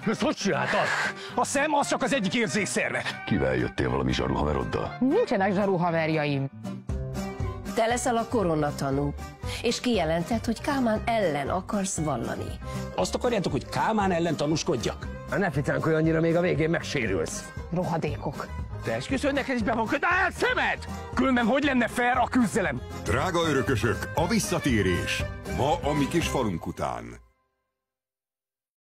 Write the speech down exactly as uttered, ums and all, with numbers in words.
Ezt hogy csináltad? A szem az csak az egyik érzékszerve. Kivel jöttél, valami zsaru haveroddal? Nincsenek zsaru haverjaim. Te leszel a koronatanú, és kijelented, hogy Kálmán ellen akarsz vallani. Azt akarjátok, hogy Kálmán ellen tanúskodjak? Ne ficánkolj annyira, még a végén megsérülsz. Rohadékok. Te esküszöd, neked is be van kötve a szemed! Különben hogy lenne fair a küzdelem? Drága örökösök, a visszatérés! Ma a mi kis falunk után.